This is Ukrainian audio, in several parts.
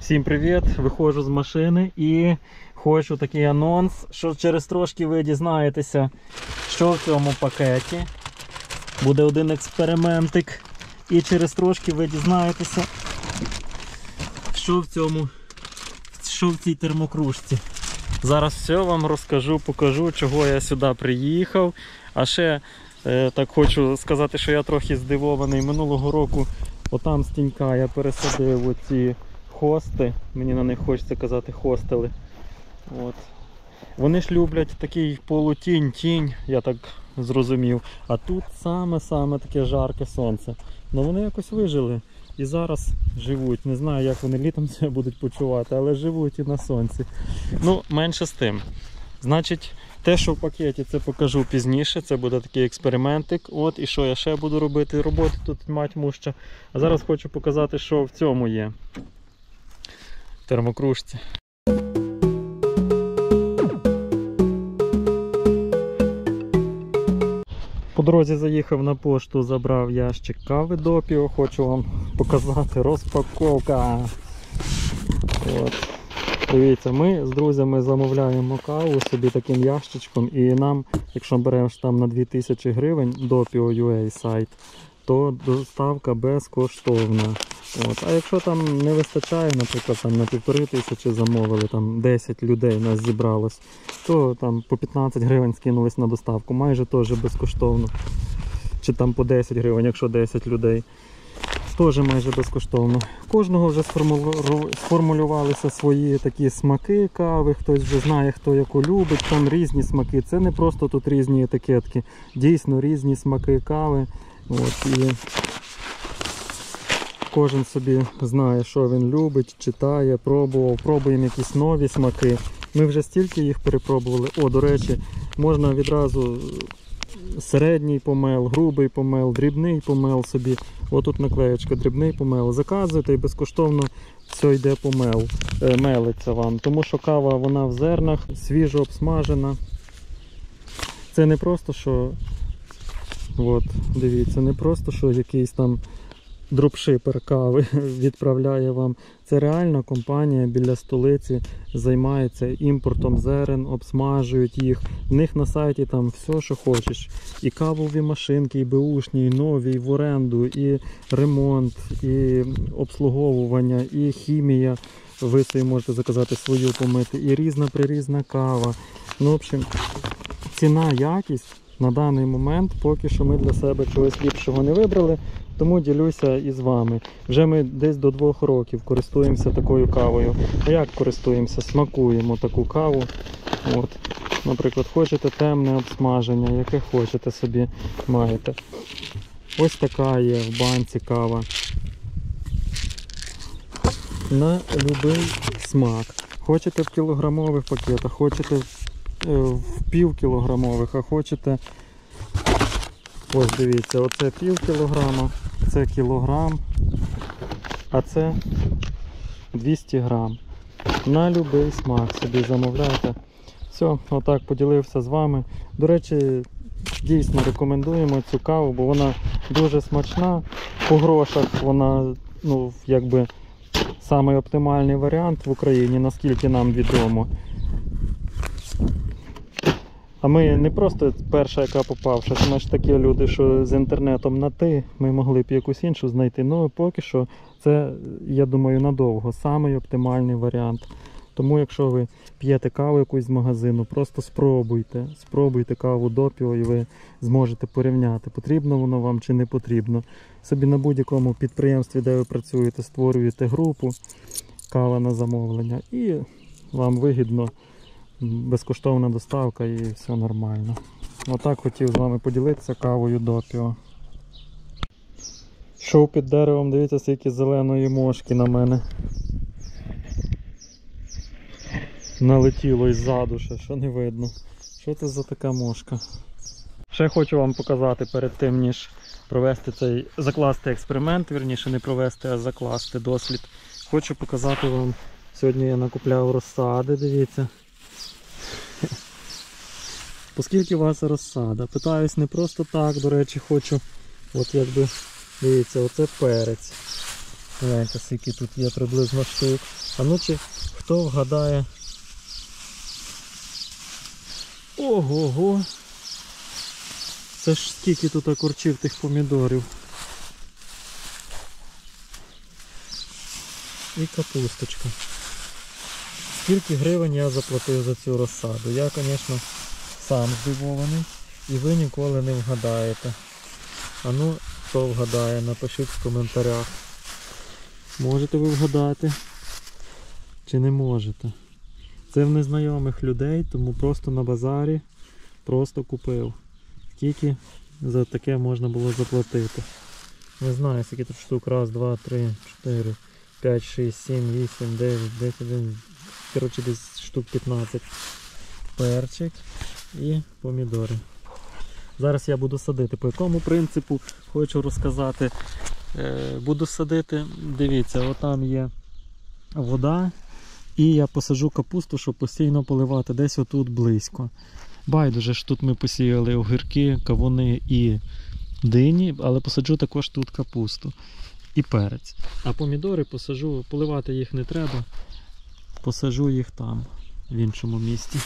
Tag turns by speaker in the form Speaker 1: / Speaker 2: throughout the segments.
Speaker 1: Всім привіт! Виходжу з машини і хочу такий анонс, що через трошки ви дізнаєтеся, що в цьому пакеті. Буде один експериментик. І через трошки ви дізнаєтеся, що в цій термокружці. Зараз все вам розкажу, покажу, чого я сюди приїхав. А ще так хочу сказати, що я трохи здивований. Минулого року отам з тінька я пересадив оці хости, мені на них хочеться казати хостели. От. Вони ж люблять такий полутінь, я так зрозумів. А тут саме таке жарке сонце. Ну вони якось вижили і зараз живуть. Не знаю, як вони літом себе будуть почувати, але живуть і на сонці. Ну, менше з тим. Значить, те, що в пакеті, це покажу пізніше. Це буде такий експериментик. От, і що я ще буду робити. Роботи тут мать муща. А зараз хочу показати, що в цьому є. Термокружці. По дорозі заїхав на пошту, забрав ящик кави Допіо. Хочу вам показати розпаковка. От. Дивіться, ми з друзями замовляємо каву собі таким ящичком, і нам, якщо беремо там на 2000 гривень Допіо.ua сайт, то доставка безкоштовна. От. А якщо там не вистачає, наприклад, там на 1500 замовили, там 10 людей нас зібралось, то там по 15 гривень скинулись на доставку, майже теж безкоштовно. Чи там по 10 гривень, якщо 10 людей. Теж майже безкоштовно. Кожного вже сформулювалися свої такі смаки кави, хтось вже знає, хто яку любить, там різні смаки. Це не просто тут різні етикетки, дійсно різні смаки кави. От, і кожен собі знає, що він любить, читає, пробував. Пробуємо якісь нові смаки. Ми вже стільки їх перепробували. О, до речі, можна відразу середній помел, грубий помел, дрібний помел собі. Отут наклеєчка дрібний помел. Заказуєте і безкоштовно все йде помел. Мелиться вам. Тому що кава вона в зернах, свіжо обсмажена. Це не просто, що от, дивіться, не просто, що якийсь там дропшипер кави відправляє вам. Це реально компанія біля столиці займається імпортом зерен, обсмажують їх. В них на сайті там все, що хочеш. І кавові машинки, і беушні, і нові, і в оренду, і ремонт, і обслуговування, і хімія. Ви собі можете заказати свою помити. І різна кава. Ну, в общем, ціна, якість на даний момент поки що ми для себе чогось ліпшого не вибрали. Тому ділюся із вами. Вже ми десь до 2 років користуємося такою кавою. А як користуємося? Смакуємо таку каву. От. Наприклад, хочете темне обсмаження, яке хочете собі маєте. Ось така є в банці кава. На будь-який смак. Хочете в кілограмових пакетах, хочете в півкілограмових, а хочете... Ось дивіться, оце пів кілограма, це кілограм, а це 200 грам. На будь-який смак собі замовляйте. Все, отак поділився з вами. До речі, дійсно рекомендуємо цю каву, бо вона дуже смачна. По грошах вона, ну, якби, самий оптимальний варіант в Україні, наскільки нам відомо. А ми не просто перша, яка попавша, ми ж такі люди, що з інтернетом на «ти», ми могли б якусь іншу знайти. Ну, поки що це, я думаю, надовго, самий оптимальний варіант. Тому, якщо ви п'єте каву якусь з магазину, просто спробуйте каву Допіо і ви зможете порівняти, потрібно воно вам чи не потрібно. Собі на будь-якому підприємстві, де ви працюєте, створюєте групу «Кава на замовлення» і вам вигідно. Безкоштовна доставка і все нормально. Отак хотів з вами поділитися кавою Допіо. Йшов під деревом, дивіться, скільки зеленої мошки на мене. Налетіло іззаду ще, що не видно. Що це за така мошка? Ще хочу вам показати перед тим, ніж провести цей, закласти експеримент, вірніше не провести, а закласти дослід. Хочу показати вам, сьогодні я накупляв розсади, дивіться. Оскільки у вас розсада? Питаюсь не просто так, до речі, хочу, от якби, дивіться, оце перець. Гляньте, скільки тут є приблизно штук. А ну чи хто вгадає? Ого-го! Це ж скільки тут корчів тих помідорів. І капусточка. Скільки гривень я заплатив за цю розсаду? Я, звісно, сам здивований. І ви ніколи не вгадаєте. А ну, хто вгадає, напишіть в коментарях. Можете ви вгадати? Чи не можете? Це в незнайомих людей, тому просто на базарі просто купив. Скільки за таке можна було заплатити? Не знаю, скільки тут штук. Раз, два, три, 4, 5, 6, 7, 8, 9, 10, 11. Коротше, десь штук 15. Перчик і помідори. Зараз я буду садити. По якому принципу хочу розказати. Буду садити, дивіться, отам є вода. І я посаджу капусту, щоб постійно поливати десь отут близько. Байдуже ж тут ми посіяли огірки, кавуни і дині, але посаджу також тут капусту і перець. А помідори посаджу, поливати їх не треба, посаджу їх там, в іншому місці.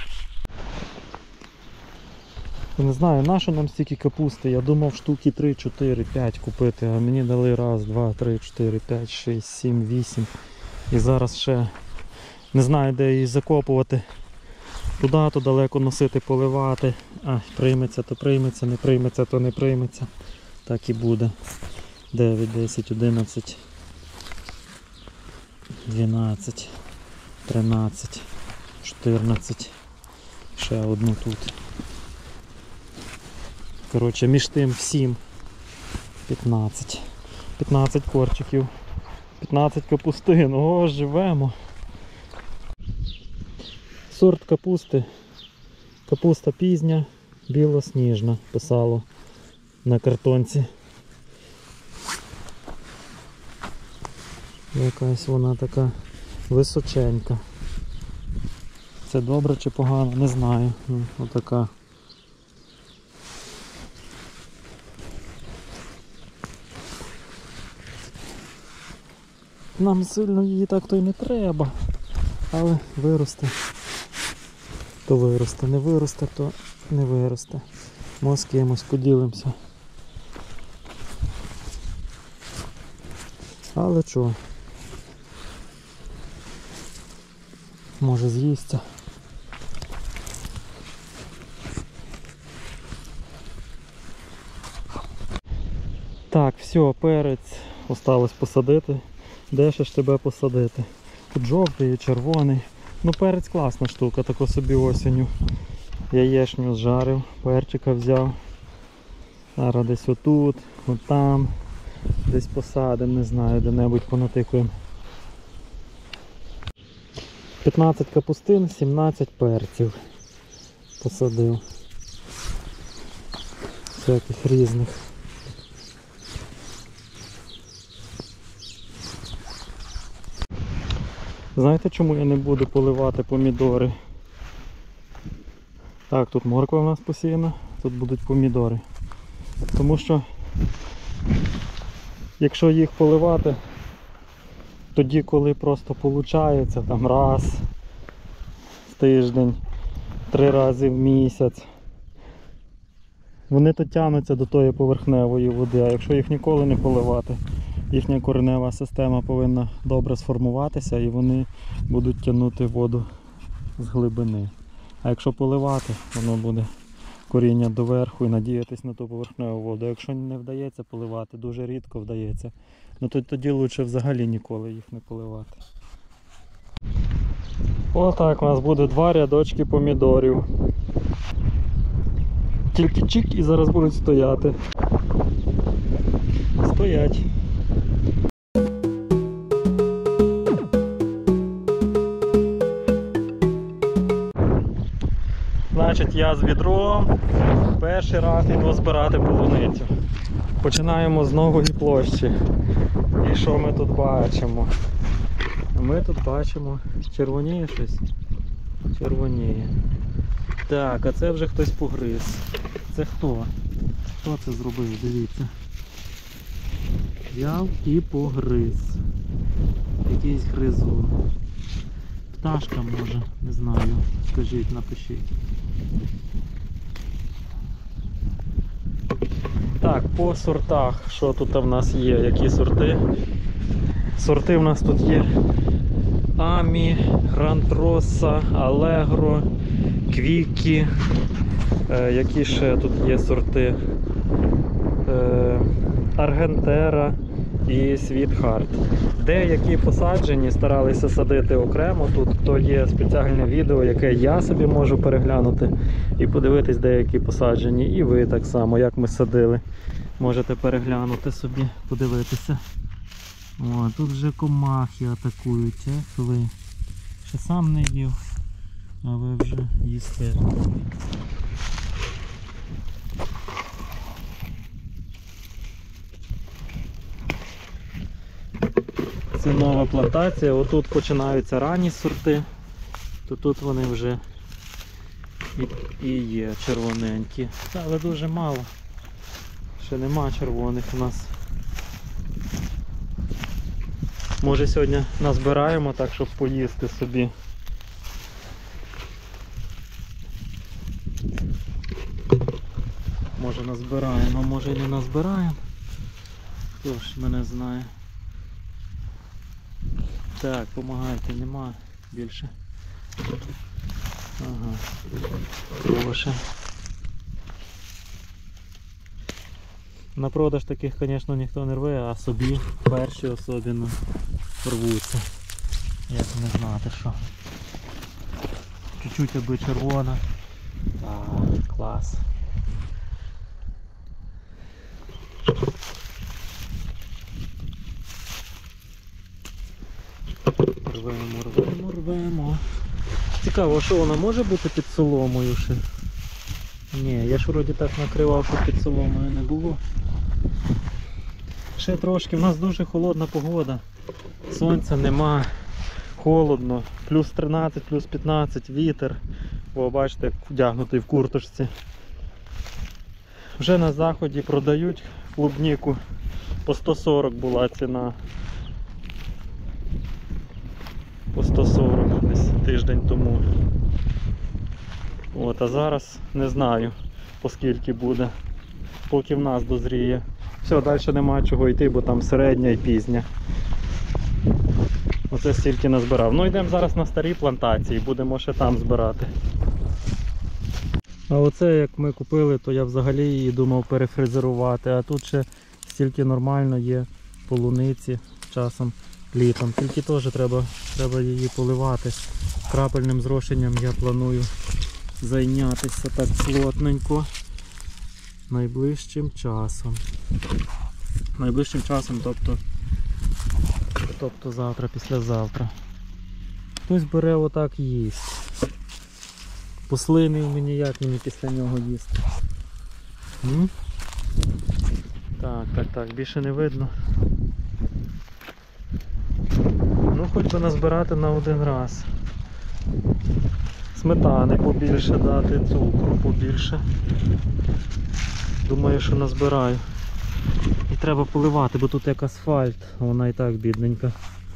Speaker 1: Я не знаю, нащо нам стільки капусти, я думав штуки 3, 4, 5 купити, а мені дали 1, 2, 3, 4, 5, 6, 7, 8. І зараз ще не знаю, де її закопувати. Куди то далеко носити, поливати. Прийметься, то прийметься, не прийметься, то не прийметься. Так і буде. 9, 10, 11, 12, 13, 14. Ще одну тут. Коротше, між тим всім 15. 15 корчиків. 15 капустин. О, живемо. Сорт капусти. Капуста пізня, білосніжна, писало на картонці. Якась вона така височенька. Це добре чи погано, не знаю. Отака. Нам сильно її так то й не треба, але виросте. То виросте, не виросте, то не виросте. Ми з кимось поділимося. Але чого? Може з'їсться. Так, все, перець осталось посадити. Де ще ж тебе посадити? Тут жовтий і червоний. Ну, перець класна штука, тако собі осінню. Яєчню зжарив, перчика взяв. Зараз десь отут, отам. Десь посадимо, не знаю, де-небудь понатикуємо. 15 капустин, 17 перців посадив. Всяких різних. Знаєте, чому я не буду поливати помідори? Так, тут морква у нас посіяна, тут будуть помідори. Тому що, якщо їх поливати, тоді, коли просто виходить, там раз в тиждень, 3 рази в місяць, вони то тягнуться до тої поверхневої води, а якщо їх ніколи не поливати, їхня коренева система повинна добре сформуватися і вони будуть тягнути воду з глибини. А якщо поливати, воно буде коріння доверху і надіятись на ту поверхневу воду. Якщо не вдається поливати, дуже рідко вдається, ну то тоді краще взагалі ніколи їх не поливати. Отак у нас буде 2 рядочки помідорів. Тільки чик і зараз будуть стояти. Стоять. Значить, я з відром перший раз йду збирати полуницю. Починаємо з нової площі. І що ми тут бачимо? Ми тут бачимо, червоніє щось? Червоніє. Так, а це вже хтось погриз. Це хто? Хто це зробив? Дивіться. Взяв і погриз. Якийсь гризун. Пташка може, не знаю. Скажіть, напишіть. Так, по сортах, що тут в нас є, які сорти? Сорти в нас тут є Амі, Гранд-Росса, Алегро, Квікі. Які ще тут є сорти? Аргентера і Світхарт. Деякі посаджені старалися садити окремо. Тут то є спеціальне відео, яке я собі можу переглянути і подивитись деякі посаджені. І ви так само, як ми садили. Можете переглянути собі, подивитися. О, тут вже комахи атакують. Ви ще сам не їв, а ви вже їсте. Це нова плантація. Отут починаються ранні сорти, то тут вони вже і є червоненькі. Але дуже мало. Ще нема червоних у нас. Може сьогодні назбираємо так, щоб поїсти собі. Може назбираємо, а може і не назбираємо. Хто ж мене знає. Так, помагайте, нема більше. Ага. Проще. На продаж таких, звісно, ніхто не рве, а собі перші особливо рвуться. Як не знати що. Чуть-чуть аби червона. Клас. Рвемо. Цікаво, що вона може бути під соломою ще? Ні, я ж вроді так накривав, щоб під соломою не було. Ще трошки, в нас дуже холодна погода. Сонця нема, холодно. Плюс 13, плюс 15, вітер. О, бачите, як вдягнутий в курточці. Вже на заході продають клубніку. По 140 була ціна. По 140 десь тиждень тому. От, а зараз не знаю, по скільки буде, поки в нас дозріє. Все, далі нема чого йти, бо там середня і пізня. Оце стільки назбирав. Ну йдемо зараз на старі плантації, будемо ще там збирати. А оце як ми купили, то я взагалі її думав перефрезерувати, а тут ще стільки нормально є полуниці часом літом. Тільки теж треба її поливати. Крапельним зрошенням я планую зайнятися так плотненько найближчим часом. Найближчим часом, тобто завтра, післязавтра. Хтось бере отак їсть. Послинив мені, як мені після нього їсти. Так, більше не видно. Ну, хоч би назбирати на один раз. Сметани побільше дати, цукру побільше. Думаю, що назбираю. І треба поливати, бо тут як асфальт, вона і так бідненька.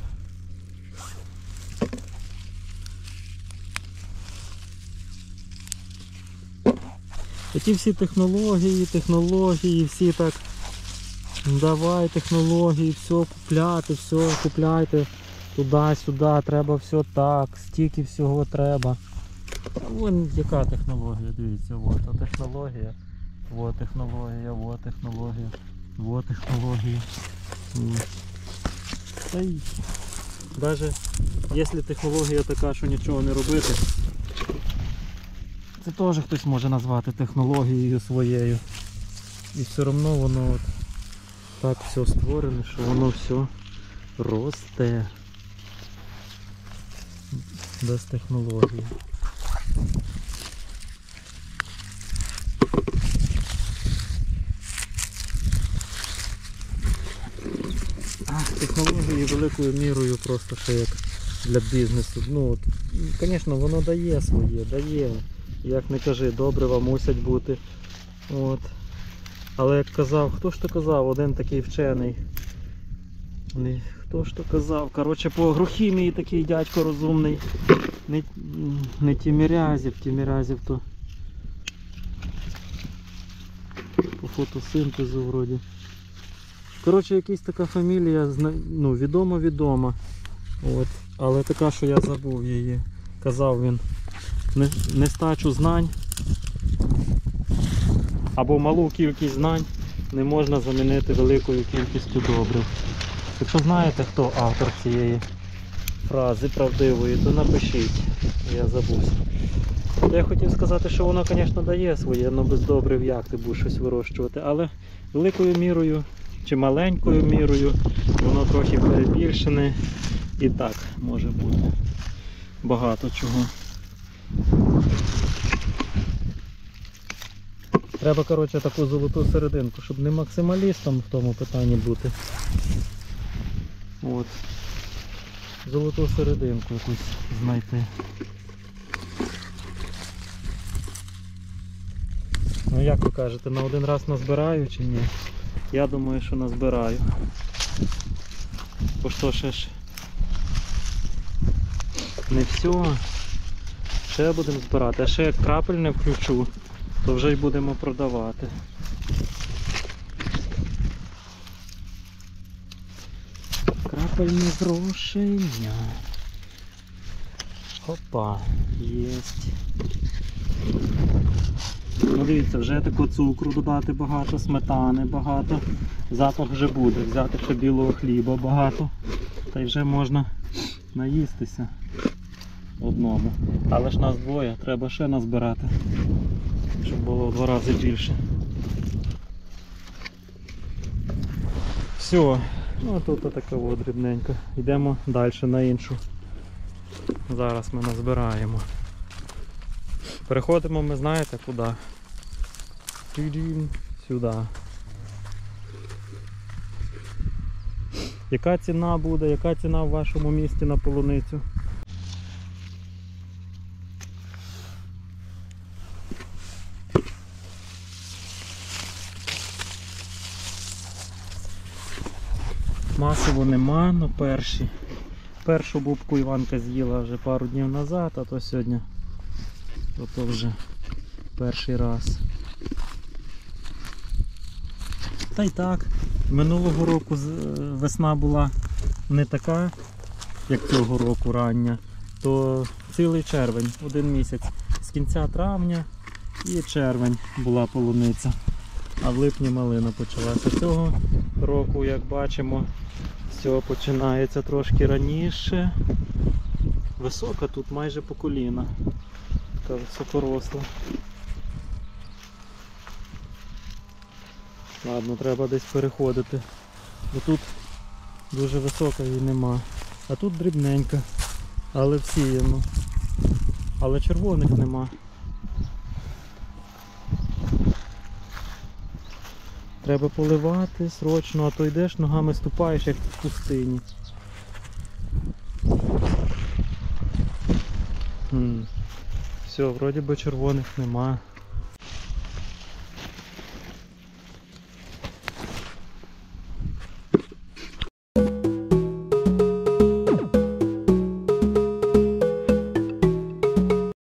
Speaker 1: І ті всі технології, всі так, давай технології, все купляйте, туди-сюди, треба все так, стільки всього треба. Вон яка технологія, дивіться, от технологія, от технологія, от технологія, от технологія. Та й навіть якщо технологія така, що нічого не робити, це теж хтось може назвати технологією своєю. І все одно воно от так все створене, що воно все росте без технології. Технології великою мірою просто ще як для бізнесу. Ну, звісно, воно дає своє, дає. Як не кажи, добрива мусять бути. От. Але як казав, хто ж то казав, один такий вчений, Хто ж то казав? Коротше, по агрохімії такий дядько розумний. Не Тімірязів то по фотосинтезу вроді. Коротше, якась така фамілія, ну, відома. От. Але така, що я забув її. Казав він, нестачу знань або малу кількість знань не можна замінити великою кількістю добрив. Якщо знаєте, хто автор цієї фрази правдивої, то напишіть, я забувся. Я хотів сказати, що воно, звісно, дає своє, але без добрив як ти будеш щось вирощувати, але великою мірою чи маленькою мірою воно трохи перебільшене і так може бути багато чого. Треба, коротше, таку золоту серединку, щоб не максималістом в тому питанні бути. От. Золоту серединку якусь знайти. Ну як ви кажете, на один раз назбираю чи ні? Я думаю, що назбираю. Бо що ще ж не все. Ще будемо збирати. А ще як крапельне включу, то вже й будемо продавати. Крапельне зрошення. Опа, єсть. Ну дивіться, вже таку цукру додати багато, сметани багато. Запах вже буде. Взяти ще білого хліба багато. Та й вже можна наїстися одному. Але ж нас двоє, треба ще назбирати, щоб було в 2 рази більше. Все, ну тут така от дрібненька. Йдемо далі на іншу. Зараз ми назбираємо. Переходимо ми, знаєте, куди? Сюди. Яка ціна буде, яка ціна в вашому місті на полуницю? Масово нема, но першу бубку Іванка з'їла вже пару днів назад, а то сьогодні то вже перший раз. Та й так, минулого року весна була не така, як цього року рання, то цілий червень, 1 місяць. З кінця травня і червень була полуниця, а в липні малина почалася. Цього року, як бачимо, все починається трошки раніше. Висока тут майже по коліна, така високоросла. Ладно, треба десь переходити, бо тут дуже висока її нема. А тут дрібненька, але всіяно. Але червоних нема. Треба поливати срочно, а то йдеш, ногами ступаєш, як в пустині. Все, вроді би червоних нема.